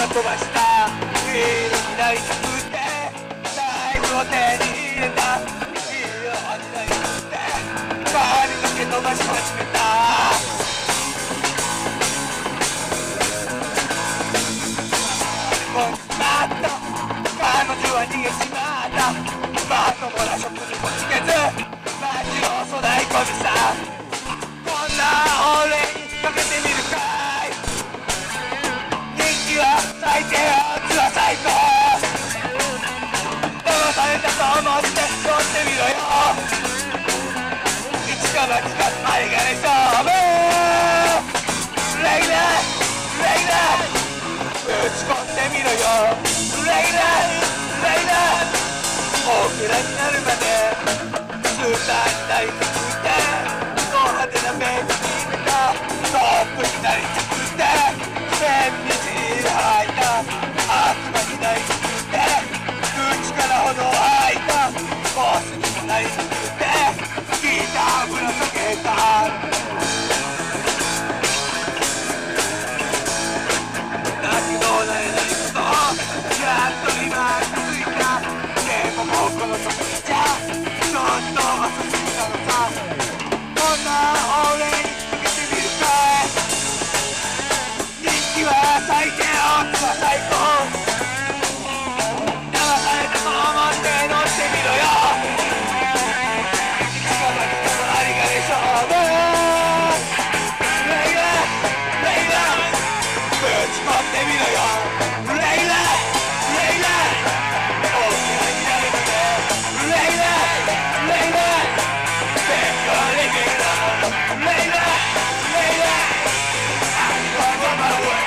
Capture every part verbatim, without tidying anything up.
今飛ばしたヒーローになりたくて財布を手に入れたヒーローになりたくて髪の毛伸ばし始めたもうまった彼女は逃げちまったまともな職にもつけず街を粗大ゴミさこんな俺にかけてみるかい人気は最低圧は最高騙されたと思って乗ってみろよ一か八か針金勝負レイラレイラ打ち込んでみろよレイラレイラ大きなになるまでスーターになりたくてド派手な目に決めたトップになりたくて線にじ吐いた悪魔になりたくて口からほど吐いたボスにもなりたくてギターぶら下げただけどなれないことやっと今気づいたでももうこの時じゃちょっと遅すぎたのさこんな俺にかけてみるかい人気は最低オツは最高騙されたと思って乗ってみろよ一か八かの針金勝負レイラレイラぶち込んでみろよレイラレイラ大きなになるまでレイラレイラ勉強レギュラーレイラレイラI'm on my way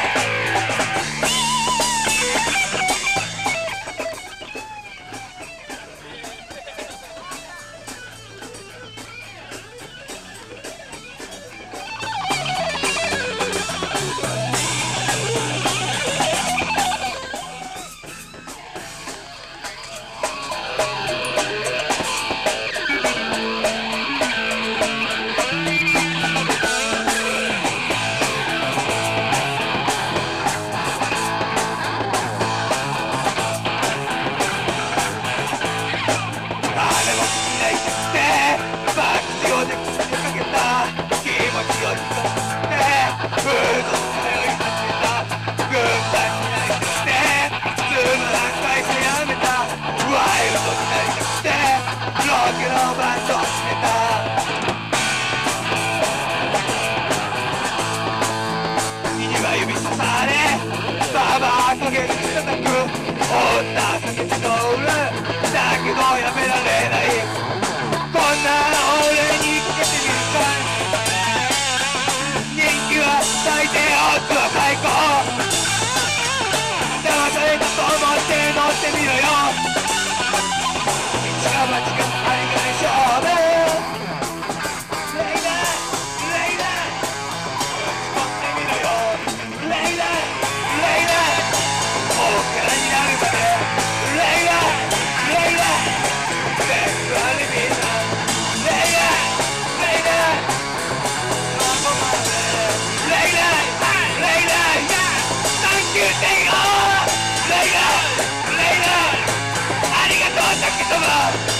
ありがとう、滝様。